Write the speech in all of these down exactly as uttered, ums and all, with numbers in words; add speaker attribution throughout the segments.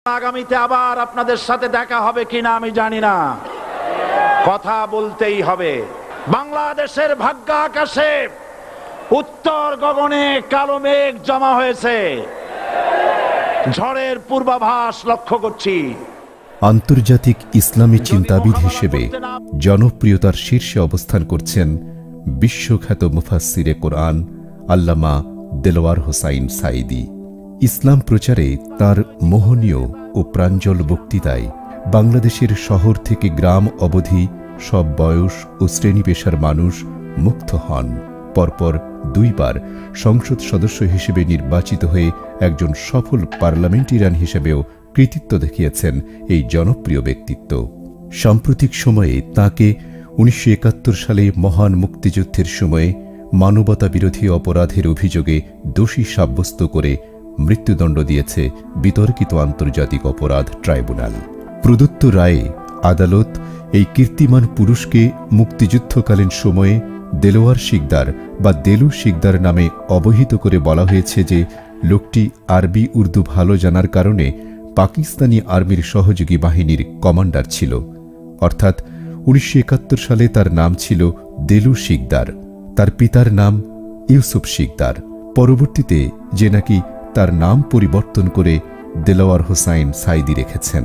Speaker 1: আগামীতে আবার আপনাদের সাথে দেখা হবে কিনা আমি জানি না, কথা বলতেই হবে। বাংলাদেশের ভাগ্য আকাশে উত্তর গগনে কালো মেঘ জমা হয়েছে, ঝড়ের পূর্বাভাস লক্ষ্য করছি।
Speaker 2: আন্তর্জাতিক ইসলামী চিন্তাবিদ হিসেবে জনপ্রিয়তার শীর্ষে অবস্থান করছেন বিশ্বখ্যাত মুফাসসিরে কোরআন আল্লামা দেলোয়ার হোসাইন সাঈদী। ইসলাম প্রচারে তার মোহনীয় ও প্রাঞ্জল বক্তৃতায় বাংলাদেশের শহর থেকে গ্রাম অবধি সব বয়স ও শ্রেণী পেশার মানুষ মুগ্ধ হন। পরপর দুইবার সংসদ সদস্য হিসেবে নির্বাচিত হয়ে একজন সফল পার্লামেন্টেরিয়ান হিসেবেও কৃতিত্ব দেখিয়েছেন এই জনপ্রিয় ব্যক্তিত্ব। সাম্প্রতিক সময়ে তাঁকে উনিশশো একাত্তর সালে মহান মুক্তিযুদ্ধের সময়ে মানবতা বিরোধী অপরাধের অভিযোগে দোষী সাব্যস্ত করে মৃত্যুদণ্ড দিয়েছে বিতর্কিত আন্তর্জাতিক অপরাধ ট্রাইব্যুনাল। প্রদত্ত রায়ে আদালত এই কীর্তিমান পুরুষকে মুক্তিযুদ্ধকালীন সময়ে দেলোয়ার শিকদার বা দেলু শিকদার নামে অবহিত করে বলা হয়েছে যে লোকটি আরবি উর্দু ভালো জানার কারণে পাকিস্তানি আর্মির সহযোগী বাহিনীর কমান্ডার ছিল। অর্থাৎ উনিশশো একাত্তর সালে তার নাম ছিল দেলু শিকদার, তার পিতার নাম ইউসুফ শিকদার। পরবর্তীতে যে নাকি তার নাম পরিবর্তন করে দেলোয়ার হোসাইন সাঈদী রেখেছেন।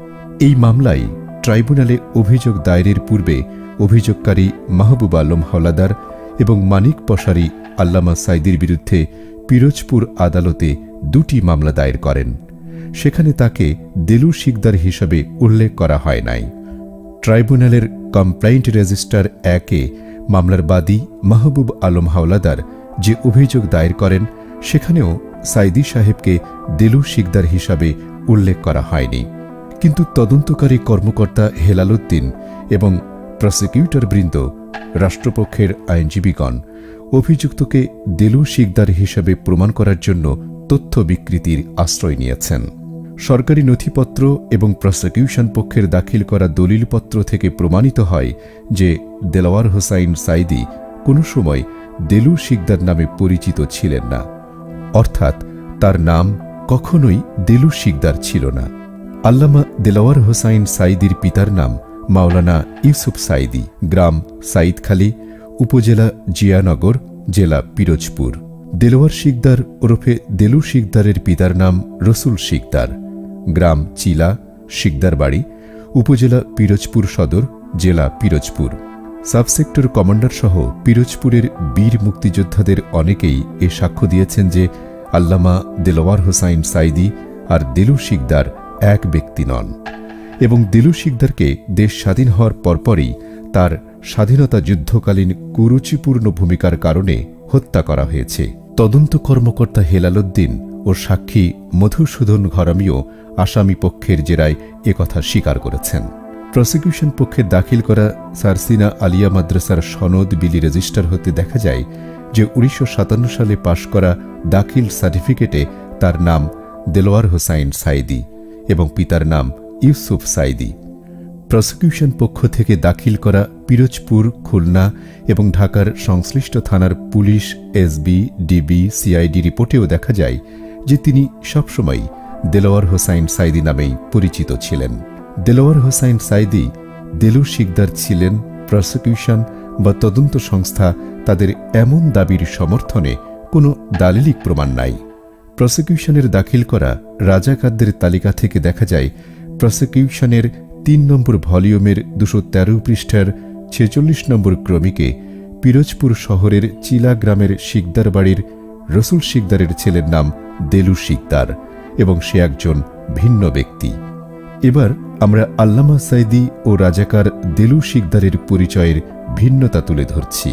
Speaker 2: এই মামলায় ট্রাইব্যুনালে অভিযোগ দায়েরের পূর্বে অভিযোগকারী মাহবুব আলম হাওলাদার এবং মানিক পশারি আল্লামা সাঈদীর বিরুদ্ধে পিরোজপুর আদালতে দুটি মামলা দায়ের করেন। সেখানে তাকে দেলু শিকদার হিসাবে উল্লেখ করা হয় নাই। ট্রাইব্যুনালের কমপ্লেইন্ট রেজিস্টার একে মামলার বাদী মাহবুব আলম হাওলাদার যে অভিযোগ দায়ের করেন সেখানেও সাঈদী সাহেবকে দেলু শিকদার হিসাবে উল্লেখ করা হয়নি। কিন্তু তদন্তকারী কর্মকর্তা হেলাল উদ্দিন এবং প্রসিকিউটর বৃন্দ, রাষ্ট্রপক্ষের আইনজীবীগণ অভিযুক্তকে দেলু শিকদার হিসাবে প্রমাণ করার জন্য তথ্য বিকৃতির আশ্রয় নিয়েছেন। সরকারি নথিপত্র এবং প্রসিকিউশন পক্ষের দাখিল করা দলিলপত্র থেকে প্রমাণিত হয় যে দেলোয়ার হোসাইন সাঈদী কোনো সময় দেলু শিকদার নামে পরিচিত ছিলেন না, অর্থাৎ তার নাম কখনোই দেলু শিকদার ছিল না। আল্লামা দেলোয়ার হোসাইন সাঈদীর পিতার নাম মাওলানা ইউসুফ সাঈদী, গ্রাম সাঈদখালী, উপজেলা জিয়ানগর, জেলা পিরোজপুর। দেলোয়ার শিকদার ওরফে দেলু শিকদারের পিতার নাম রসুল শিকদার, গ্রাম চিলা, শিকদার বাড়ি, উপজেলা পিরোজপুর সদর, জেলা পিরোজপুর। সাবসেক্টর কমান্ডার সহ পিরোজপুরের বীর মুক্তিযোদ্ধাদের অনেকেই এ সাক্ষ্য দিয়েছেন যে আল্লামা দেলোয়ার হোসাইন সাঈদী আর দেলু শিকদার এক ব্যক্তি নন এবং দেলু শিকদারকে দেশ স্বাধীন হওয়ার পরপরই তার স্বাধীনতা যুদ্ধকালীন কুরুচিপূর্ণ ভূমিকার কারণে হত্যা করা হয়েছে। তদন্ত কর্মকর্তা হেলাল উদ্দিন ও সাক্ষী মধুসূদন ঘরামিও আসামি পক্ষের জেরায় একথা স্বীকার করেছেন। প্রসিকিউশন পক্ষে দাখিল করা সারসিনা আলিয়া মাদ্রাসার সনদ বিলি রেজিস্টার হতে দেখা যায় যে উনিশশো সাতান্ন সালে পাশ করা দাখিল সার্টিফিকেটে তার নাম দেলোয়ার হোসাইন সাঈদী এবং পিতার নাম ইউসুফ সাঈদী। প্রসিকিউশন পক্ষ থেকে দাখিল করা পিরোজপুর, খুলনা এবং ঢাকার সংশ্লিষ্ট থানার পুলিশ, এসবি, ডিবি, সিআইডি রিপোর্টেও দেখা যায় যে তিনি সবসময় দেলোয়ার হোসাইন সাঈদী নামেই পরিচিত ছিলেন। দেলোয়ার হোসাইন সাঈদী দেলু শিকদার ছিলেন প্রসিকিউশন বা তদন্ত সংস্থা তাদের এমন দাবির সমর্থনে কোনো দালিলিক প্রমাণ নাই। প্রসিকিউশনের দাখিল করা রাজাকারদের তালিকা থেকে দেখা যায় প্রসিকিউশনের তিন নম্বর ভলিউমের দুশো তেরো পৃষ্ঠার ছেচল্লিশ নম্বর ক্রমিকে পিরোজপুর শহরের চিলা গ্রামের শিকদার বাড়ির রসুল শিকদারের ছেলের নাম দেলু শিকদার এবং সে একজন ভিন্ন ব্যক্তি। এবার আমরা আল্লামা সাঈদী ও রাজাকার দেলু শিকদারের পরিচয়ের ভিন্নতা তুলে ধরছি।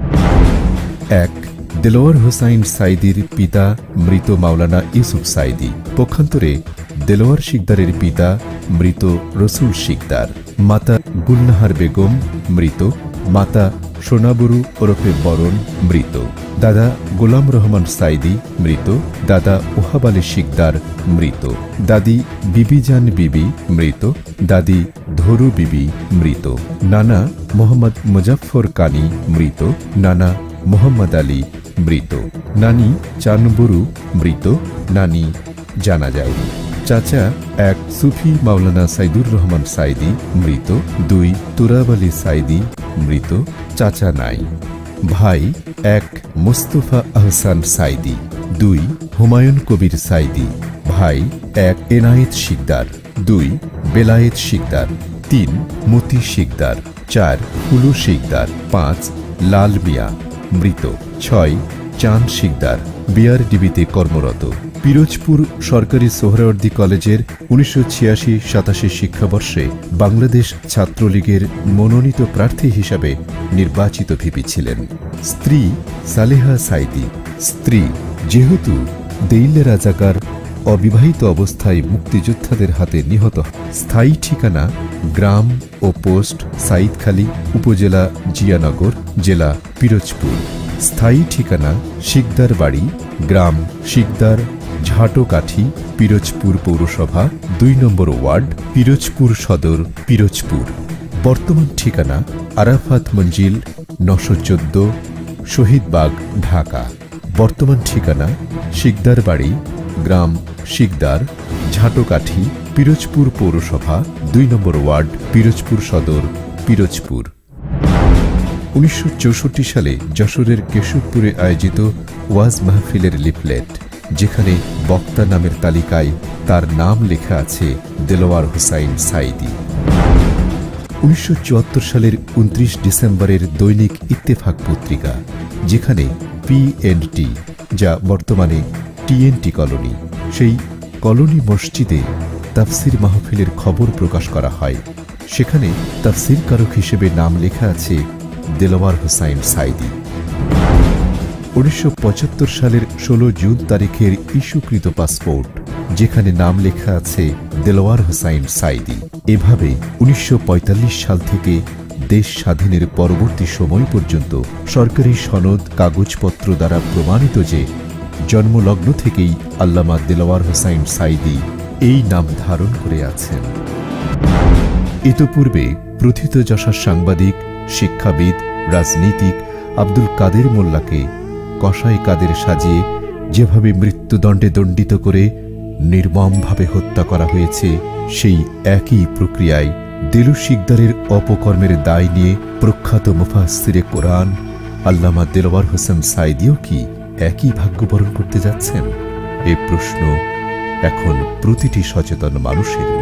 Speaker 2: এক, দেলোয়ার হোসাইন সাঈদীর পিতা মৃত মাওলানা ইউসুফ সাঈদী, পক্ষান্তরে দেলোয়ার শিকদারের পিতা মৃত রসুল শিকদার। মাতা গুলনাহার বেগম মৃত, মাতা সোনাবুরু ওরফে বরণ মৃত, দাদা গোলাম রহমান সাঈদী মৃত, দাদা ওহাব আলী শিকদার মৃত, দাদি বিবিজান বিবি মৃত, দাদি ধরু বিবি মৃত, নানা মোহাম্মদ মুজাফফর কানি মৃত, নানা মোহাম্মদ আলী মৃত, নানি চানবুরু মৃত, নানি জানা যায়নি। চাচা এক সুফি মাওলানা সাইদুর রহমান সাইদি মৃত। দুই তুরাব আলী সাইদি মৃত, চাচা নাই। ভাই এক মুস্তফা আহসান সাইদি। দুই হুমায়ুন কবির সাইদি। ভাই এক এনায়েত শিকদার। দুই বেলায়েত শিকদার। তিন মতি শিকদার। চার হুলু শিকদার। পাঁচ লাল মিয়া মৃত। ছয় চাঁদ শিকদার বিআরডিবিতে কর্মরত। পিরোজপুর সরকারি সোহরাওয়ার্দী কলেজের উনিশশো ছিয়াশি সাতাশি শিক্ষাবর্ষে বাংলাদেশ ছাত্রলীগের মনোনীত প্রার্থী হিসাবে নির্বাচিত ভিপি ছিলেন। স্ত্রী সালেহা সাইদি। স্ত্রী যেহেতু দেইলে রাজাকার অবিবাহিত অবস্থায় মুক্তিযোদ্ধাদের হাতে নিহত। স্থায়ী ঠিকানা গ্রাম ও পোস্ট সাইদখালী, উপজেলা জিয়ানগর, জেলা পিরোজপুর। স্থায়ী ঠিকানা শিকদার বাড়ি, গ্রাম শিকদার, ঝাটকাঠি, পিরোজপুর পৌরসভা, দুই নম্বর ওয়ার্ড, পিরোজপুর সদর, পিরোজপুর। বর্তমান ঠিকানা আরাফাত মঞ্জিল, নশো চোদ্দ, শহীদবাগ, ঢাকা। বর্তমান ঠিকানা শিকদার বাড়ি, গ্রাম শিকদার, ঝাটকাঠি, পিরোজপুর পৌরসভা, দুই নম্বর ওয়ার্ড, পিরোজপুর সদর, পিরোজপুর। উনিশশো চৌষট্টি সালে যশোরের কেশবপুরে আয়োজিত ওয়াজ মাহফিলের লিফলেট, যেখানে বক্তা নামের তালিকায় তার নাম লেখা আছে দেলোয়ার হোসাইন সাইদি। উনিশশো চুয়াত্তর সালের উনত্রিশ ডিসেম্বরের দৈনিক ইত্তেফাক পত্রিকা, যেখানে পিএনটি, যা বর্তমানে টিএনটি কলোনি, সেই কলোনি মসজিদে তাফসির মাহফিলের খবর প্রকাশ করা হয়। সেখানে তাফসিরকারক হিসেবে নাম লেখা আছে দেলোয়ার হোসাইন সাইদি। উনিশশো পঁচাত্তর সালের ষোলো জুন তারিখের ইস্যুকৃত পাসপোর্ট, যেখানে নাম লেখা আছে দেলোয়ার হোসাইন সাইদি। এভাবে উনিশশো পঁয়তাল্লিশ সাল থেকে দেশ স্বাধীনের পরবর্তী সময় পর্যন্ত সরকারি সনদ কাগজপত্র দ্বারা প্রমাণিত যে জন্মলগ্ন থেকেই আল্লামা দেলোয়ার হোসাইন সাইদি এই নাম ধারণ করে আছেন। ইতোপূর্বে প্রথিতযশা সাংবাদিক, শিক্ষাবিদ, রাজনীতিক আব্দুল কাদের মোল্লাকে কসাই কাদের সাজিয়ে যেভাবে মৃত্যুদণ্ডে দণ্ডিত করে নির্মমভাবে হত্যা করা হয়েছে, সেই একই প্রক্রিয়ায় দেলু শিকদারের অপকর্মের দায় নিয়ে প্রখ্যাত মুফাসসিরে কোরআন আল্লামা দেলোয়ার হোসেন সাইদিও কি একই ভাগ্য বরণ করতে যাচ্ছেন? এ প্রশ্ন এখন প্রতিটি সচেতন মানুষের।